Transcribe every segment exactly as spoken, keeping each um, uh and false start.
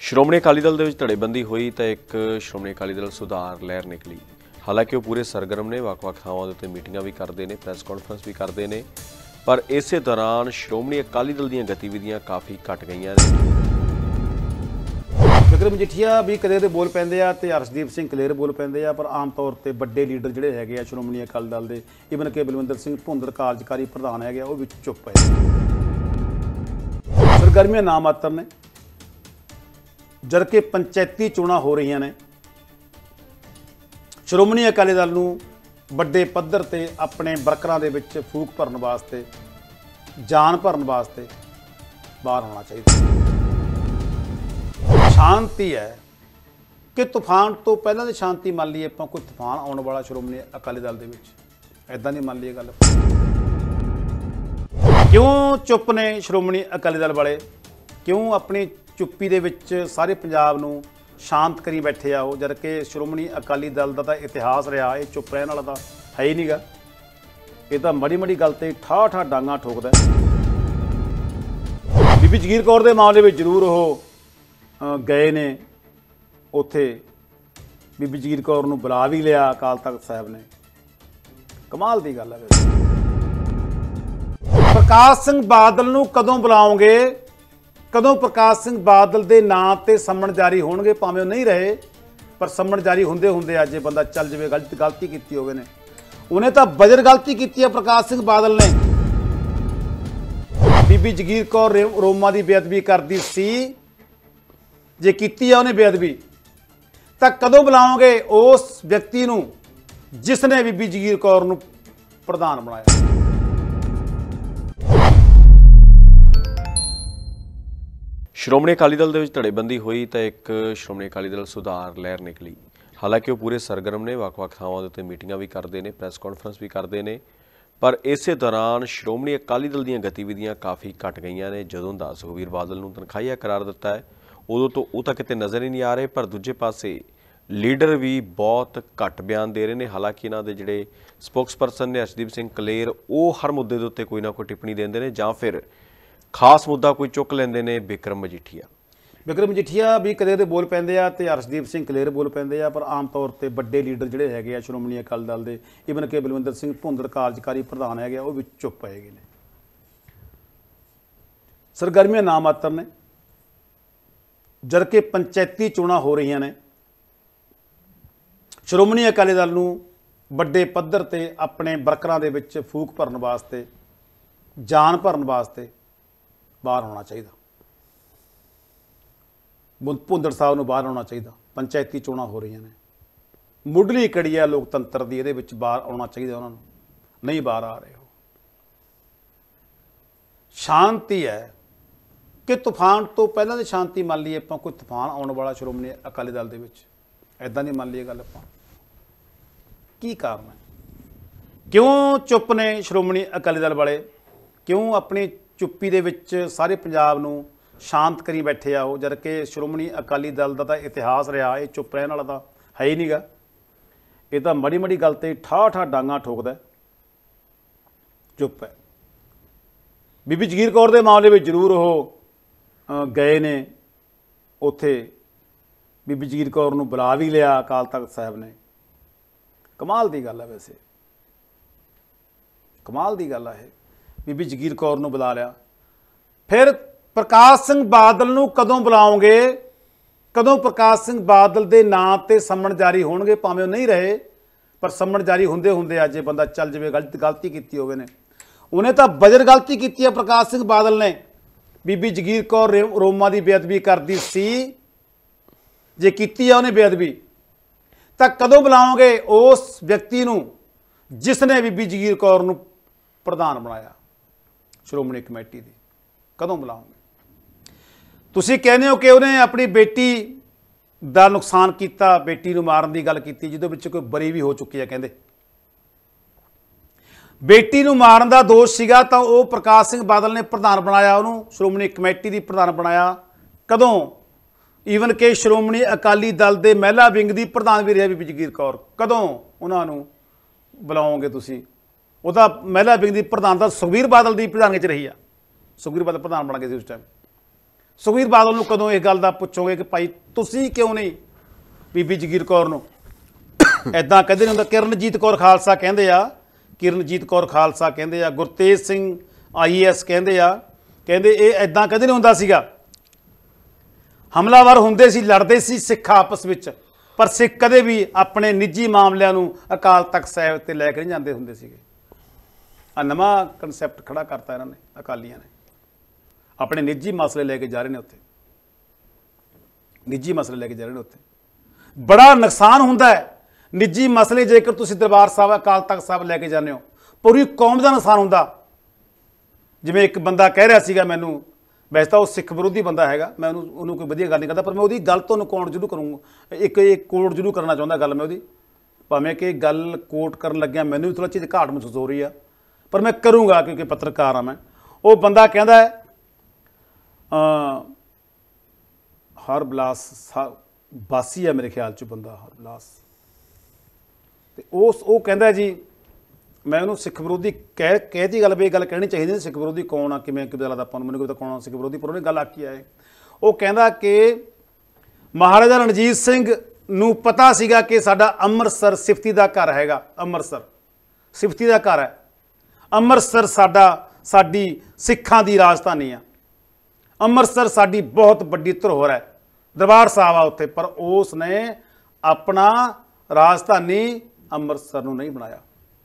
ਸ਼੍ਰੋਮਣੀ ਅਕਾਲੀ ਦਲ ਦੇ ਵਿੱਚ ਧੜੇਬੰਦੀ ਹੋਈ ਤਾਂ ਇੱਕ ਸ਼੍ਰੋਮਣੀ ਅਕਾਲੀ ਦਲ ਸੁਧਾਰ ਲਹਿਰ ਨਿਕਲੀ। ਹਾਲਾਂਕਿ ਉਹ ਪੂਰੇ ਸਰਗਰਮ ਨੇ, ਵੱਖ-ਵੱਖ ਥਾਵਾਂ ਦੇ ਉੱਤੇ ਮੀਟਿੰਗਾਂ ਵੀ ਕਰਦੇ ਨੇ, ਪ੍ਰੈਸ ਕਾਨਫਰੰਸ ਵੀ ਕਰਦੇ ਨੇ, ਪਰ ਇਸੇ ਦੌਰਾਨ ਸ਼੍ਰੋਮਣੀ ਅਕਾਲੀ ਦਲ ਦੀਆਂ ਗਤੀਵਿਧੀਆਂ ਕਾਫੀ ਘਟ ਗਈਆਂ ਨੇ। ਬਿਕਰਮ ਮਜੀਠੀਆ ਵੀ ਕਦੇ ਦੇ ਬੋਲ ਪੈਂਦੇ ਆ ਤੇ ਅਰਸ਼ਦੀਪ ਸਿੰਘ ਕਲੇਰ ਬੋਲ ਪੈਂਦੇ ਆ, ਪਰ ਆਮ ਤੌਰ ਤੇ ਵੱਡੇ ਲੀਡਰ ਜਿਹੜੇ ਹੈਗੇ ਆ ਸ਼੍ਰੋਮਣੀ ਅਕਾਲੀ ਦਲ ਦੇ, ਈਵਨ ਕਿ ਬਲਵਿੰਦਰ ਸਿੰਘ ਭੁੰਦੜ ਕਾਰਜਕਾਰੀ ਪ੍ਰਧਾਨ ਹੈਗੇ ਆ, ਉਹ ਵਿੱਚ ਚੁੱਪ ਹੈ। ਸਰਗਰਮੀਆਂ ਨਾ ਮਾਤਰ ਨੇ, ਜਦ ਕਿ ਪੰਚਾਇਤੀ ਚੋਣਾਂ ਹੋ ਰਹੀਆਂ ਨੇ। ਸ਼੍ਰੋਮਣੀ ਅਕਾਲੀ ਦਲ ਨੂੰ ਵੱਡੇ ਪੱਧਰ ਤੇ ਆਪਣੇ ਵਰਕਰਾਂ ਦੇ ਵਿੱਚ ਫੂਕ ਭਰਨ ਵਾਸਤੇ, ਜਾਨ ਭਰਨ ਵਾਸਤੇ ਬਾਹਰ ਆਉਣਾ ਚਾਹੀਦਾ। ਸ਼ਾਂਤੀ ਹੈ ਕਿ ਤੂਫਾਨ ਤੋਂ ਪਹਿਲਾਂ ਦੀ ਸ਼ਾਂਤੀ ਮੰਨ ਲਈਏ ਆਪਾਂ, ਕੋਈ ਤੂਫਾਨ ਆਉਣ ਵਾਲਾ ਸ਼੍ਰੋਮਣੀ ਅਕਾਲੀ ਦਲ ਦੇ ਵਿੱਚ, ਐਦਾਂ ਨਹੀਂ ਮੰਨ ਲਈਏ ਗੱਲ। ਕਿਉਂ ਚੁੱਪ ਨੇ ਸ਼੍ਰੋਮਣੀ ਅਕਾਲੀ ਦਲ ਵਾਲੇ? ਕਿਉਂ ਆਪਣੀ ਚੁੱਪੀ ਦੇ ਵਿੱਚ ਸਾਰੇ ਪੰਜਾਬ ਨੂੰ ਸ਼ਾਂਤ ਕਰੀ ਬੈਠੇ ਆ ਉਹ, ਜਦ ਕਿ ਸ਼੍ਰੋਮਣੀ ਅਕਾਲੀ ਦਲ ਦਾ ਤਾਂ ਇਤਿਹਾਸ ਰਿਹਾ, ਇਹ ਚੁੱਪ ਰਹਿਣ ਵਾਲਾ ਤਾਂ ਹੈ ਹੀ ਨਹੀਂਗਾ। ਇਹ ਤਾਂ ਮੜੀ ਮੜੀ ਗੱਲ ਤੇ ਠਾਹ ਠਾਹ ਡਾਂਗਾਂ ਠੋਕਦਾ। ਬੀਬੀ ਜਗੀਰ ਕੌਰ ਦੇ ਮਾਮਲੇ ਵਿੱਚ ਜ਼ਰੂਰ ਉਹ ਗਏ ਨੇ, ਉੱਥੇ ਬੀਬੀ ਜਗੀਰ ਕੌਰ ਨੂੰ ਬੁਲਾ ਵੀ ਲਿਆ ਅਕਾਲ ਤਖਤ ਸਾਹਿਬ ਨੇ। ਕਮਾਲ ਦੀ ਗੱਲ ਹੈ। ਪ੍ਰਕਾਸ਼ ਸਿੰਘ ਬਾਦਲ ਨੂੰ ਕਦੋਂ ਬੁਲਾਓਗੇ? ਕਦੋਂ ਪ੍ਰਕਾਸ਼ ਸਿੰਘ ਬਾਦਲ ਦੇ ਨਾਂ ਤੇ ਸੰਮਣ ਜਾਰੀ ਹੋਣਗੇ? ਭਾਵੇਂ ਉਹ ਨਹੀਂ ਰਹੇ, ਪਰ ਸੰਮਣ ਜਾਰੀ ਹੁੰਦੇ ਹੁੰਦੇ ਅੱਜ ਇਹ ਬੰਦਾ ਚੱਲ ਜਾਵੇ। ਗਲਤ ਗਲਤੀ ਕੀਤੀ ਹੋਵੇ ਨੇ, ਉਹਨੇ ਤਾਂ ਬਜਰ ਗਲਤੀ ਕੀਤੀ ਹੈ ਪ੍ਰਕਾਸ਼ ਸਿੰਘ ਬਾਦਲ ਨੇ। ਬੀਬੀ ਜਗੀਰ ਕੌਰ ਰੋਮਾ ਦੀ ਬੇਅਦਬੀ ਕਰਦੀ ਸੀ, ਜੇ ਕੀਤੀ ਆ ਉਹਨੇ ਬੇਅਦਬੀ, ਤਾਂ ਕਦੋਂ ਬੁਲਾਓਗੇ ਉਸ ਵਿਅਕਤੀ ਨੂੰ ਜਿਸ ਨੇ ਬੀਬੀ ਜਗੀਰ ਕੌਰ ਨੂੰ ਪ੍ਰਧਾਨ ਬਣਾਇਆ? ਸ਼੍ਰੋਮਣੀ ਅਕਾਲੀ ਦਲ ਦੇ ਵਿੱਚ ਧੜੇਬੰਦੀ ਹੋਈ ਤਾਂ ਇੱਕ ਸ਼੍ਰੋਮਣੀ ਅਕਾਲੀ ਦਲ ਸੁਧਾਰ ਲਹਿਰ ਨਿਕਲੀ। ਹਾਲਾਂਕਿ ਉਹ ਪੂਰੇ ਸਰਗਰਮ ਨੇ, ਵੱਖ-ਵੱਖ ਥਾਵਾਂ ਦੇ ਉੱਤੇ ਮੀਟਿੰਗਾਂ ਵੀ ਕਰਦੇ ਨੇ, ਪ੍ਰੈਸ ਕਾਨਫਰੰਸ ਵੀ ਕਰਦੇ ਨੇ, ਪਰ ਇਸੇ ਦੌਰਾਨ ਸ਼੍ਰੋਮਣੀ ਅਕਾਲੀ ਦਲ ਦੀਆਂ ਗਤੀਵਿਧੀਆਂ ਕਾਫੀ ਘਟ ਗਈਆਂ ਨੇ। ਜਦੋਂ ਦਾ ਸੁਖਬੀਰ ਬਾਦਲ ਨੂੰ ਤਨਖਾਹੀਆ ਕਰਾਰ ਦਿੱਤਾ ਹੈ, ਉਦੋਂ ਤੋਂ ਉਹ ਤਾਂ ਕਿਤੇ ਨਜ਼ਰ ਹੀ ਨਹੀਂ ਆ ਰਹੇ, ਪਰ ਦੂਜੇ ਪਾਸੇ ਲੀਡਰ ਵੀ ਬਹੁਤ ਘੱਟ ਬਿਆਨ ਦੇ ਰਹੇ ਨੇ। ਹਾਲਾਂਕਿ ਇਹਨਾਂ ਦੇ ਜਿਹੜੇ ਸਪੋਕਸਪਰਸਨ ਨੇ ਅਰਸ਼ਦੀਪ ਸਿੰਘ ਕਲੇਰ, ਉਹ ਹਰ ਮੁੱਦੇ ਦੇ ਉੱਤੇ ਕੋਈ ਨਾ ਕੋਈ ਟਿੱਪਣੀ ਦਿੰਦੇ ਨੇ ਜਾਂ ਫਿਰ ਖਾਸ ਮੁੱਦਾ ਕੋਈ ਚੁੱਕ ਲੈਂਦੇ ਨੇ। ਬਿਕਰਮ ਮਜੀਠੀਆ ਬਿਕਰਮ ਮਜੀਠੀਆ ਵੀ ਕਦੇ ਦੇ ਬੋਲ ਪੈਂਦੇ ਆ ਤੇ ਅਰਸ਼ਦੀਪ ਸਿੰਘ ਕਲੇਰ ਬੋਲ ਪੈਂਦੇ ਆ, ਪਰ ਆਮ ਤੌਰ ਤੇ ਵੱਡੇ ਲੀਡਰ ਜਿਹੜੇ ਹੈਗੇ ਆ ਸ਼੍ਰੋਮਣੀ ਅਕਾਲੀ ਦਲ ਦੇ, ਈਵਨ ਕਿ ਬਲਵਿੰਦਰ ਸਿੰਘ ਭੁੰਦੜ ਕਾਰਜਕਾਰੀ ਪ੍ਰਧਾਨ ਹੈਗੇ ਆ, ਉਹ ਵਿੱਚ ਚੁੱਪ ਹੈਗੇ ਨੇ। ਸਰਗਰਮੀਆਂ ਨਾ ਮਾਤਰ ਨੇ, ਜਦ ਕਿ ਪੰਚਾਇਤੀ ਚੋਣਾਂ ਹੋ ਰਹੀਆਂ ਨੇ। ਸ਼੍ਰੋਮਣੀ ਅਕਾਲੀ ਦਲ ਨੂੰ ਵੱਡੇ ਪੱਧਰ ਤੇ ਆਪਣੇ ਵਰਕਰਾਂ ਦੇ ਵਿੱਚ ਫੂਕ ਭਰਨ ਵਾਸਤੇ, ਜਾਨ ਭਰਨ ਵਾਸਤੇ ਬਾਹਰ ਆਉਣਾ ਚਾਹੀਦਾ। ਭੁੰਦੜ ਸਾਹਿਬ ਨੂੰ ਬਾਹਰ ਆਉਣਾ ਚਾਹੀਦਾ। ਪੰਚਾਇਤੀ ਚੋਣਾਂ ਹੋ ਰਹੀਆਂ ਨੇ, ਮੁੱਢਲੀ ਕੜੀ ਹੈ ਲੋਕਤੰਤਰ ਦੀ, ਇਹਦੇ ਵਿੱਚ ਬਾਹਰ ਆਉਣਾ ਚਾਹੀਦਾ ਉਹਨਾਂ ਨੂੰ। ਨਹੀਂ ਬਾਹਰ ਆ ਰਹੇ ਹੋ। ਸ਼ਾਂਤੀ ਹੈ ਕਿ ਤੂਫਾਨ ਤੋਂ ਪਹਿਲਾਂ ਦੀ ਸ਼ਾਂਤੀ ਮੰਨ ਲਈਏ ਆਪਾਂ, ਕੋਈ ਤੂਫਾਨ ਆਉਣ ਵਾਲਾ ਸ਼੍ਰੋਮਣੀ ਅਕਾਲੀ ਦਲ ਦੇ ਵਿੱਚ, ਐਦਾਂ ਨਹੀਂ ਮੰਨ ਲਈਏ ਗੱਲ ਆਪਾਂ। ਕੀ ਕਾਰਨ ਹੈ? ਕਿਉਂ ਚੁੱਪ ਨੇ ਸ਼੍ਰੋਮਣੀ ਅਕਾਲੀ ਦਲ ਵਾਲੇ? ਕਿਉਂ ਆਪਣੀ ਚੁੱਪੀ ਦੇ ਵਿੱਚ ਸਾਰੇ ਪੰਜਾਬ ਨੂੰ ਸ਼ਾਂਤ ਕਰੀ ਬੈਠੇ ਆ ਉਹ, ਜਦ ਕਿ ਸ਼੍ਰੋਮਣੀ ਅਕਾਲੀ ਦਲ ਦਾ ਤਾਂ ਇਤਿਹਾਸ ਰਿਹਾ, ਇਹ ਚੁੱਪ ਰਹਿਣ ਵਾਲਾ ਤਾਂ ਹੈ ਹੀ ਨਹੀਂਗਾ। ਇਹ ਤਾਂ ਮੜੀ ਮੜੀ ਗੱਲ ਤੇ ਠਾਹ ਠਾਹ ਡਾਂਗਾਂ ਠੋਕਦਾ। ਚੁੱਪ ਹੈ। ਬੀਬੀ ਜਗੀਰ ਕੌਰ ਦੇ ਮਾਮਲੇ ਵਿੱਚ ਜ਼ਰੂਰ ਉਹ ਗਏ ਨੇ, ਉੱਥੇ ਬੀਬੀ ਜਗੀਰ ਕੌਰ ਨੂੰ ਬੁਲਾ ਵੀ ਲਿਆ ਅਕਾਲ ਤਖਤ ਸਾਹਿਬ ਨੇ। ਕਮਾਲ ਦੀ ਗੱਲ ਹੈ। ਵੈਸੇ ਕਮਾਲ ਦੀ ਗੱਲ ਹੈ, ਬੀਬੀ ਜਗੀਰ ਕੌਰ ਨੂੰ ਬੁਲਾ ਲਿਆ। ਫਿਰ ਪ੍ਰਕਾਸ਼ ਸਿੰਘ ਬਾਦਲ ਨੂੰ ਕਦੋਂ ਬੁਲਾਓਗੇ? ਕਦੋਂ ਪ੍ਰਕਾਸ਼ ਸਿੰਘ ਬਾਦਲ ਦੇ ਨਾਂ ਤੇ ਸੰਮਣ ਜਾਰੀ ਹੋਣਗੇ? ਭਾਵੇਂ ਉਹ ਨਹੀਂ ਰਹੇ, ਪਰ ਸੰਮਣ ਜਾਰੀ ਹੁੰਦੇ ਹੁੰਦੇ ਅੱਜ ਇਹ ਬੰਦਾ ਚੱਲ ਜਾਵੇ। ਗਲਤ ਗਲਤੀ ਕੀਤੀ ਹੋਵੇ ਨੇ, ਉਹਨੇ ਤਾਂ ਬਜਰ ਗਲਤੀ ਕੀਤੀ ਹੈ ਪ੍ਰਕਾਸ਼ ਸਿੰਘ ਬਾਦਲ ਨੇ। ਬੀਬੀ ਜਗੀਰ ਕੌਰ ਰੋਮਾ ਦੀ ਬੇਅਦਬੀ ਕਰਦੀ ਸੀ, ਜੇ ਕੀਤੀ ਆ ਉਹਨੇ ਬੇਅਦਬੀ, ਤਾਂ ਕਦੋਂ ਬੁਲਾਓਗੇ ਉਸ ਵਿਅਕਤੀ ਨੂੰ ਜਿਸ ਨੇ ਬੀਬੀ ਜਗੀਰ ਕੌਰ ਨੂੰ ਪ੍ਰਧਾਨ ਬਣਾਇਆ ਸ਼੍ਰੋਮਣੀ ਕਮੇਟੀ ਦੀ? ਕਦੋਂ ਬੁਲਾਓਗੇ? ਤੁਸੀਂ ਕਹਿੰਦੇ ਹੋ ਕਿ ਉਹਨੇ ਆਪਣੀ ਬੇਟੀ ਦਾ ਨੁਕਸਾਨ ਕੀਤਾ, ਬੇਟੀ ਨੂੰ ਮਾਰਨ ਦੀ ਗੱਲ ਕੀਤੀ, ਜਿਹਦੇ ਵਿੱਚ ਕੋਈ ਬਰੀ ਵੀ ਹੋ ਚੁੱਕੀ ਹੈ। ਕਹਿੰਦੇ ਬੇਟੀ ਨੂੰ ਮਾਰਨ ਦਾ ਦੋਸ਼ ਸੀਗਾ, ਤਾਂ ਉਹ ਪ੍ਰਕਾਸ਼ ਸਿੰਘ ਬਾਦਲ ਨੇ ਪ੍ਰਧਾਨ ਬਣਾਇਆ, ਉਹਨੂੰ ਸ਼੍ਰੋਮਣੀ ਕਮੇਟੀ ਦੀ ਪ੍ਰਧਾਨ ਬਣਾਇਆ। ਕਦੋਂ? ਈਵਨ ਕਿ ਸ਼੍ਰੋਮਣੀ ਅਕਾਲੀ ਦਲ ਦੇ ਮਹਿਲਾ ਵਿੰਗ ਦੀ ਪ੍ਰਧਾਨ ਵੀ ਰਿਹਾ ਬੀਬੀ ਜਗੀਰ ਕੌਰ। ਕਦੋਂ ਉਹਨਾਂ ਨੂੰ ਬੁਲਾਓਗੇ ਤੁਸੀਂ? ਉਹਦਾ ਮਹਿਲਾ ਵਿੰਗ ਦੀ ਪ੍ਰਧਾਨ ਤਾਂ ਸੁਖਬੀਰ ਬਾਦਲ ਦੀ ਪ੍ਰਧਾਨਗੀ 'ਚ ਰਹੀ ਆ। ਸੁਖਬੀਰ ਬਾਦਲ ਪ੍ਰਧਾਨ ਬਣ ਗਏ ਸੀ ਉਸ ਟਾਈਮ। ਸੁਖਬੀਰ ਬਾਦਲ ਨੂੰ ਕਦੋਂ ਇਸ ਗੱਲ ਦਾ ਪੁੱਛੋਗੇ ਕਿ ਭਾਈ ਤੁਸੀਂ ਕਿਉਂ ਨਹੀਂ ਬੀਬੀ ਜਗੀਰ ਕੌਰ ਨੂੰ ਐਦਾਂ ਕਹਿੰਦੇ ਨਹੀਂ ਹੁੰਦਾ। ਕਿਰਨਜੀਤ ਕੌਰ ਖਾਲਸਾ ਕਹਿੰਦੇ ਆ, ਕਿਰਨਜੀਤ ਕੌਰ ਖਾਲਸਾ ਕਹਿੰਦੇ ਆ, Gurtej Singh I A S ਕਹਿੰਦੇ ਆ, ਕਹਿੰਦੇ ਇਹ ਐਦਾਂ ਕਦੇ ਨਹੀਂ ਹੁੰਦਾ ਸੀਗਾ। ਹਮਲਾਵਰ ਹੁੰਦੇ ਸੀ, ਲੜਦੇ ਸੀ ਸਿੱਖ ਆਪਸ ਵਿੱਚ, ਪਰ ਸਿੱਖ ਕਦੇ ਵੀ ਆਪਣੇ ਨਿੱਜੀ ਮਾਮਲਿਆਂ ਨੂੰ ਅਕਾਲ ਤਖਤ ਸਾਹਿਬ ਤੇ ਲੈ ਕੇ ਨਹੀਂ ਜਾਂਦੇ ਹੁੰਦੇ ਸੀਗੇ। ਆ ਨਵਾਂ ਕਨਸੈਪਟ ਖੜਾ ਕਰਤਾ ਇਹਨਾਂ ਨੇ, ਅਕਾਲੀਆਂ ਨੇ। ਆਪਣੇ ਨਿੱਜੀ ਮਸਲੇ ਲੈ ਕੇ ਜਾ ਰਹੇ ਨੇ ਉੱਥੇ, ਨਿੱਜੀ ਮਸਲੇ ਲੈ ਕੇ ਜਾ ਰਹੇ ਨੇ ਉੱਥੇ। ਬੜਾ ਨੁਕਸਾਨ ਹੁੰਦਾ ਹੈ ਨਿੱਜੀ ਮਸਲੇ ਜੇਕਰ ਤੁਸੀਂ ਦਰਬਾਰ ਸਾਹਿਬ ਅਕਾਲ ਤਖਤ ਸਾਹਿਬ ਲੈ ਕੇ ਜਾਂਦੇ ਹੋ, ਪੂਰੀ ਕੌਮ ਦਾ ਨੁਕਸਾਨ ਹੁੰਦਾ। ਜਿਵੇਂ ਇੱਕ ਬੰਦਾ ਕਹਿ ਰਿਹਾ ਸੀਗਾ ਮੈਨੂੰ, ਵੈਸੇ ਤਾਂ ਉਹ ਸਿੱਖ ਵਿਰੋਧੀ ਬੰਦਾ ਹੈਗਾ, ਮੈਂ ਉਹਨੂੰ ਉਹਨੂੰ ਕੋਈ ਵਧੀਆ ਗੱਲ ਨਹੀਂ ਕਰਦਾ, ਪਰ ਮੈਂ ਉਹਦੀ ਗੱਲ ਤੋਂ ਉਹਨੂੰ ਕੋਟ ਜ਼ਰੂਰ ਕਰੂੰਗਾ। ਇੱਕ ਇੱਕ ਕੋਟ ਜ਼ਰੂਰ ਕਰਨਾ ਚਾਹੁੰਦਾ ਗੱਲ ਮੈਂ ਉਹਦੀ, ਭਾਵੇਂ ਕਿ ਗੱਲ ਕੋਟ ਕਰਨ ਲੱਗਿਆ ਮੈਨੂੰ ਵੀ ਥੋੜ੍ਹਾ ਚੀਜ਼ ਘਾਟ ਮਹਿਸੂਸ ਹੋ ਰਹੀ ਆ, ਪਰ ਮੈਂ ਕਰੂੰਗਾ ਕਿਉਂਕਿ ਪੱਤਰਕਾਰ ਆ ਮੈਂ। ਉਹ ਬੰਦਾ ਕਹਿੰਦਾ ਹੈ ਹਰਬਿਲਾਸ ਬਾਸੀ ਆ ਮੇਰੇ ਖਿਆਲ 'ਚ ਬੰਦਾ, ਹਰਬਿਲਾਸ, ਅਤੇ ਉਸ ਉਹ ਕਹਿੰਦਾ ਜੀ, ਮੈਂ ਉਹਨੂੰ ਸਿੱਖ ਵਿਰੋਧੀ ਕਹਿ ਕਹਿਤੀ ਗੱਲ ਵੀ ਇਹ ਗੱਲ ਕਹਿਣੀ ਚਾਹੀਦੀ ਨਹੀਂ, ਸਿੱਖ ਵਿਰੋਧੀ ਕੌਣ ਆ, ਕਿਵੇਂ ਕਿਵੇਂ ਲੱਗਦਾ ਆਪਾਂ ਨੂੰ, ਮੈਨੂੰ ਕੋਈ ਤਾਂ ਕੌਣ ਸਿੱਖ ਵਿਰੋਧੀ, ਪਰ ਉਹਨੇ ਗੱਲ ਆਖੀ ਆਏ। ਉਹ ਕਹਿੰਦਾ ਕਿ ਮਹਾਰਾਜਾ ਰਣਜੀਤ ਸਿੰਘ ਨੂੰ ਪਤਾ ਸੀਗਾ ਕਿ ਸਾਡਾ ਅੰਮ੍ਰਿਤਸਰ ਸਿਫਤੀ ਦਾ ਘਰ ਹੈਗਾ, ਅੰਮ੍ਰਿਤਸਰ ਸਿਫਤੀ ਦਾ ਘਰ ਹੈ, ਅੰਮ੍ਰਿਤਸਰ ਸਾਡਾ ਸਾਡੀ ਸਿੱਖਾਂ ਦੀ ਰਾਜਧਾਨੀ ਆ, ਅੰਮ੍ਰਿਤਸਰ ਸਾਡੀ ਬਹੁਤ ਵੱਡੀ ਧਰੋਹਰ ਹੈ, ਦਰਬਾਰ ਸਾਹਿਬ ਆ ਉੱਥੇ, ਪਰ ਉਸ ਨੇ ਆਪਣਾ ਰਾਜਧਾਨੀ ਅੰਮ੍ਰਿਤਸਰ ਨੂੰ ਨਹੀਂ ਬਣਾਇਆ।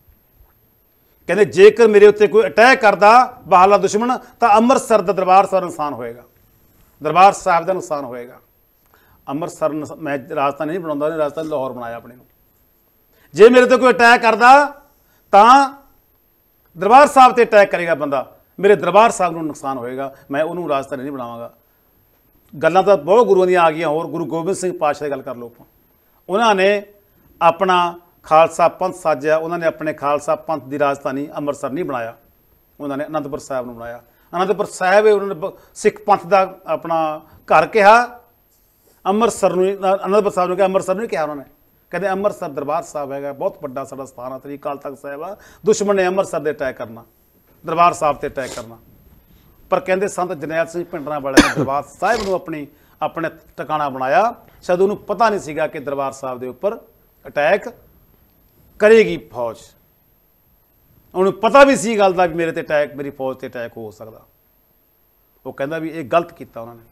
ਕਹਿੰਦੇ ਜੇਕਰ ਮੇਰੇ ਉੱਤੇ ਕੋਈ ਅਟੈਕ ਕਰਦਾ ਬਾਹਰਲਾ ਦੁਸ਼ਮਣ ਤਾਂ ਅੰਮ੍ਰਿਤਸਰ ਦਾ ਦਰਬਾਰ ਸਾਹਿਬ ਨੁਕਸਾਨ ਹੋਏਗਾ, ਦਰਬਾਰ ਸਾਹਿਬ ਦਾ ਨੁਕਸਾਨ ਹੋਏਗਾ। ਅੰਮ੍ਰਿਤਸਰ ਮੈਂ ਰਾਜਧਾਨੀ ਨਹੀਂ ਬਣਾਉਂਦਾ, ਉਹਨੇ ਰਾਜਧਾਨੀ ਲਾਹੌਰ ਬਣਾਇਆ ਆਪਣੇ ਨੂੰ। ਜੇ ਮੇਰੇ ਤੇ ਕੋਈ ਅਟੈਕ ਕਰਦਾ ਤਾਂ ਦਰਬਾਰ ਸਾਹਿਬ ਤੇ ਅਟੈਕ ਕਰੇਗਾ ਬੰਦਾ, ਮੇਰੇ ਦਰਬਾਰ ਸਾਹਿਬ ਨੂੰ ਨੁਕਸਾਨ ਹੋਏਗਾ, ਮੈਂ ਉਹਨੂੰ ਰਾਜਧਾਨੀ ਨਹੀਂ ਬਣਾਵਾਂਗਾ। ਗੱਲਾਂ ਤਾਂ ਬਹੁਤ ਗੁਰੂਆਂ ਦੀਆਂ ਆ ਗਈਆਂ। ਹੋਰ ਗੁਰੂ ਗੋਬਿੰਦ ਸਿੰਘ ਪਾਤਸ਼ਾਹ ਦੀ ਗੱਲ ਕਰ ਲਓ ਆਪਾਂ, ਉਹਨਾਂ ਨੇ ਆਪਣਾ ਖਾਲਸਾ ਪੰਥ ਸਾਜਿਆ, ਉਹਨਾਂ ਨੇ ਆਪਣੇ ਖਾਲਸਾ ਪੰਥ ਦੀ ਰਾਜਧਾਨੀ ਅੰਮ੍ਰਿਤਸਰ ਨਹੀਂ ਬਣਾਇਆ, ਉਹਨਾਂ ਨੇ ਅਨੰਦਪੁਰ ਸਾਹਿਬ ਨੂੰ ਬਣਾਇਆ। ਅਨੰਦਪੁਰ ਸਾਹਿਬ ਉਹਨਾਂ ਨੇ ਸਿੱਖ ਪੰਥ ਦਾ ਆਪਣਾ ਘਰ ਕਿਹਾ, ਅੰਮ੍ਰਿਤਸਰ ਨੂੰ ਅਨੰਦਪੁਰ ਸਾਹਿਬ ਨੂੰ ਕਿਹਾ, ਅੰਮ੍ਰਿਤਸਰ ਨੂੰ ਨਹੀਂ ਕਿਹਾ ਉਹਨਾਂ ਨੇ। ਕਹਿੰਦੇ ਅੰਮ੍ਰਿਤਸਰ ਦਰਬਾਰ ਸਾਹਿਬ ਹੈਗਾ, ਬਹੁਤ ਵੱਡਾ ਸਾਡਾ ਸਥਾਨ ਆ, ਤੇਰੀ ਅਕਾਲ ਤਖਤ ਸਾਹਿਬ ਆ, ਦੁਸ਼ਮਣ ਨੇ ਅੰਮ੍ਰਿਤਸਰ ਦੇ ਅਟੈਕ ਕਰਨਾ, ਦਰਬਾਰ ਸਾਹਿਬ ਤੇ ਅਟੈਕ ਕਰਨਾ। ਪਰ ਕਹਿੰਦੇ ਸੰਤ ਜਰਨੈਲ ਸਿੰਘ ਭਿੰਡਰਾਂ ਵਾਲਿਆਂ ਨੇ ਦਰਬਾਰ ਸਾਹਿਬ ਨੂੰ ਆਪਣੀ ਆਪਣੇ ਟਿਕਾਣਾ ਬਣਾਇਆ, ਸ਼ਾਇਦ ਉਹਨੂੰ ਪਤਾ ਨਹੀਂ ਸੀਗਾ ਕਿ ਦਰਬਾਰ ਸਾਹਿਬ ਦੇ ਉੱਪਰ ਅਟੈਕ ਕਰੇਗੀ ਫੌਜ। ਉਹਨੂੰ ਪਤਾ ਵੀ ਸੀ ਗੱਲ ਦਾ ਵੀ ਮੇਰੇ ਤੇ ਅਟੈਕ, ਮੇਰੀ ਫੌਜ ਤੇ ਅਟੈਕ ਹੋ ਸਕਦਾ। ਉਹ ਕਹਿੰਦਾ ਵੀ ਇਹ ਗਲਤ ਕੀਤਾ ਉਹਨਾਂ ਨੇ।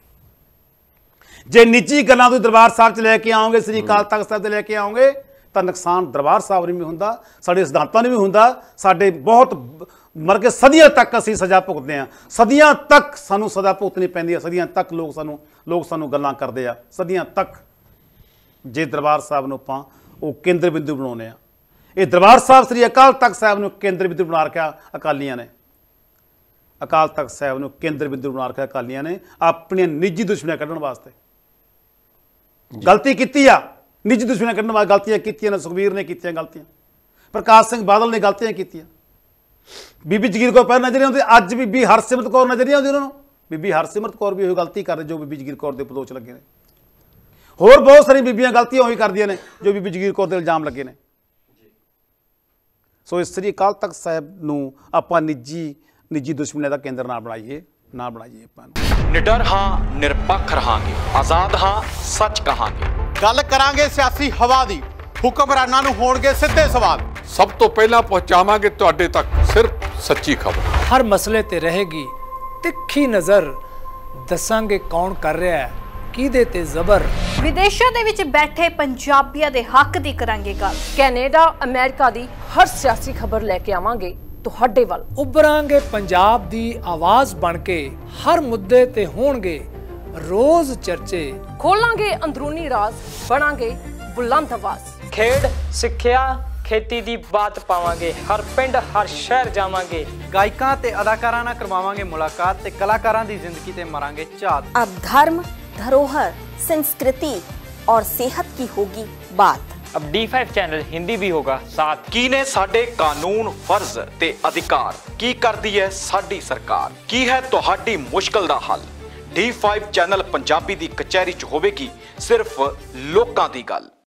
ਜੇ ਨਿੱਜੀ ਗੱਲਾਂ ਤੁਸੀਂ ਦਰਬਾਰ ਸਾਹਿਬ 'ਚ ਲੈ ਕੇ ਆਓਗੇ, ਸ੍ਰੀ ਅਕਾਲ ਤਖਤ ਸਾਹਿਬ 'ਤੇ ਲੈ ਕੇ ਆਓਗੇ, ਤਾਂ ਨੁਕਸਾਨ ਦਰਬਾਰ ਸਾਹਿਬ ਨੂੰ ਵੀ ਹੁੰਦਾ, ਸਾਡੇ ਸਿਧਾਂਤਾਂ ਨੂੰ ਵੀ ਹੁੰਦਾ, ਸਾਡੇ ਬਹੁਤ ਮਰ ਕੇ ਸਦੀਆਂ ਤੱਕ ਅਸੀਂ ਸਜ਼ਾ ਭੁਗਤਦੇ ਹਾਂ, ਸਦੀਆਂ ਤੱਕ ਸਾਨੂੰ ਸਜ਼ਾ ਭੁਗਤਣੀ ਪੈਂਦੀ ਹੈ, ਸਦੀਆਂ ਤੱਕ ਲੋਕ ਸਾਨੂੰ ਲੋਕ ਸਾਨੂੰ ਗੱਲਾਂ ਕਰਦੇ ਆ, ਸਦੀਆਂ ਤੱਕ। ਜੇ ਦਰਬਾਰ ਸਾਹਿਬ ਨੂੰ ਆਪਾਂ ਉਹ ਕੇਂਦਰ ਬਿੰਦੂ ਬਣਾਉਂਦੇ ਆ, ਇਹ ਦਰਬਾਰ ਸਾਹਿਬ ਸ੍ਰੀ ਅਕਾਲ ਤਖਤ ਸਾਹਿਬ ਨੂੰ ਕੇਂਦਰ ਬਿੰਦੂ ਬਣਾ ਰੱਖਿਆ ਅਕਾਲੀਆਂ ਨੇ, ਅਕਾਲ ਤਖਤ ਸਾਹਿਬ ਨੂੰ ਕੇਂਦਰ ਬਿੰਦੂ ਬਣਾ ਰੱਖਿਆ ਅਕਾਲੀਆਂ ਨੇ ਆਪਣੀਆਂ ਨਿੱਜੀ ਦੁਸ਼ਮਣੀਆਂ ਕੱਢਣ ਵਾਸਤੇ। ਗਲਤੀ ਕੀਤੀ ਆ, ਨਿੱਜੀ ਦੁਸ਼ਮਣੀਆਂ ਕੱਢਣ ਵਾਸਤੇ ਗਲਤੀਆਂ ਕੀਤੀਆਂ ਨੇ, ਸੁਖਬੀਰ ਨੇ ਕੀਤੀਆਂ ਗਲਤੀਆਂ, ਪ੍ਰਕਾਸ਼ ਸਿੰਘ ਬਾਦਲ ਨੇ ਗਲਤੀਆਂ ਕੀਤੀਆਂ। ਬੀਬੀ ਜਗੀਰ ਕੌਰ ਪਹਿਲਾਂ ਨਜ਼ਰ ਨਹੀਂ ਆਉਂਦੀ, ਅੱਜ ਬੀਬੀ ਹਰਸਿਮਰਤ ਕੌਰ ਨਜ਼ਰ ਨਹੀਂ ਆਉਂਦੀ ਉਹਨਾਂ ਨੂੰ। ਬੀਬੀ ਹਰਸਿਮਰਤ ਕੌਰ ਵੀ ਉਹੀ ਗਲਤੀ ਕਰਦੇ ਜੋ ਬੀਬੀ ਜਗੀਰ ਕੌਰ ਦੇ ਪਦੋਚ ਲੱਗੇ ਨੇ। ਹੋਰ ਬਹੁਤ ਸਾਰੀਆਂ ਬੀਬੀਆਂ ਗਲਤੀਆਂ ਉਹੀ ਕਰਦੀਆਂ ਨੇ ਜੋ ਬੀਬੀ ਜਗੀਰ ਕੌਰ ਦੇ ਇਲਜ਼ਾਮ ਲੱਗੇ ਨੇ। ਸੋ ਇਸ ਸ੍ਰੀ ਅਕਾਲ ਤਖਤ ਸਾਹਿਬ ਨੂੰ ਆਪਾਂ ਨਿੱਜੀ ਨਿੱਜੀ ਦੁਸ਼ਮਣੀ ਦਾ ਕੇਂਦਰ ਨਾ ਬਣਾਈਏ, ਨਾ ਬਣਾਈਏ ਆਪਾਂ ਨੂੰ। ਨਿਡਰ ਹਾਂ, ਨਿਰਪੱਖ ਰਹਾਂਗੇ, ਆਜ਼ਾਦ ਹਾਂ, ਸੱਚ ਕਹਾਂਗੇ। ਗੱਲ ਕਰਾਂਗੇ ਸਿਆਸੀ ਹਵਾ ਦੀ, ਹੁਕਮਰਾਨਾਂ ਨੂੰ ਹੋਣਗੇ ਸਿੱਧੇ ਸਵਾਲ। ਸਭ ਤੋਂ ਪਹਿਲਾਂ ਪਹੁੰਚਾਵਾਂਗੇ ਤੁਹਾਡੇ ਤੱਕ ਸਿਰਫ ਸੱਚੀ ਖਬਰ। ਹਰ ਮਸਲੇ ਤੇ ਰਹੇਗੀ ਤਿੱਖੀ ਨਜ਼ਰ, ਦੱਸਾਂਗੇ ਕੌਣ ਕਰ ਰਿਹਾ ਹੈ ਕਿਹਦੇ ਤੇ ਜ਼ਬਰ। ਵਿਦੇਸ਼ਾਂ ਦੇ ਵਿੱਚ ਬੈਠੇ ਪੰਜਾਬੀਆਂ ਦੇ ਹੱਕ ਦੀ ਕਰਾਂਗੇ ਗੱਲ। ਕੈਨੇਡਾ, ਅਮਰੀਕਾ ਦੀ ਹਰ ਸਿਆਸੀ ਖਬਰ ਲੈ ਕੇ ਆਵਾਂਗੇ ਤੁਹਾਡੇ ਵੱਲ। ਉਭਰਾਂਗੇ ਪੰਜਾਬ ਦੀ ਆਵਾਜ਼ ਬਣ ਕੇ, ਹਰ ਮੁੱਦੇ ਤੇ ਹੋਣਗੇ ਰੋਜ਼ ਚਰਚੇ। ਖੋਲਾਂਗੇ ਅੰਦਰੂਨੀ ਰਾਜ਼, ਬਣਾਂਗੇ ਬੁਲੰਦ ਆਵਾਜ਼। ਖੇਡ, ਸਿੱਖਿਆ, ਖੇਤੀ ਦੀ ਬਾਤ ਪਾਵਾਂਗੇ, ਹਰ ਪਿੰਡ ਹਰ ਸ਼ਹਿਰ ਜਾਵਾਂਗੇ। ਗਾਇਕਾਂ ਤੇ ਅਦਾਕਾਰਾਂ ਨਾਲ ਕਰਵਾਵਾਂਗੇ ਮੁਲਾਕਾਤ ਤੇ ਕਲਾਕਾਰਾਂ ਦੀ ਜ਼ਿੰਦਗੀ ਤੇ ਮਾਰਾਂਗੇ ਝਾਤ। अब धर्म, धरोहर, संस्कृति और सेहत की होगी बात। अब डी फाइव चैनल हिंदी भी होगा साथ। ਕੀ ਨੇ ਸਾਡੇ ਕਾਨੂੰਨ, ਫਰਜ਼ ਤੇ ਅਧਿਕਾਰ, ਕੀ ਕਰਦੀ ਹੈ ਸਾਡੀ ਸਰਕਾਰ, ਕੀ ਹੈ ਤੁਹਾਡੀ ਮੁਸ਼ਕਲ ਦਾ ਹੱਲ। ਡੀ ਫਾइव ਚੈਨਲ ਪੰਜਾਬੀ ਦੀ ਕਚਹਿਰੀ 'ਚ ਹੋਵੇਗੀ ਸਿਰਫ ਲੋਕਾਂ ਦੀ ਗੱਲ।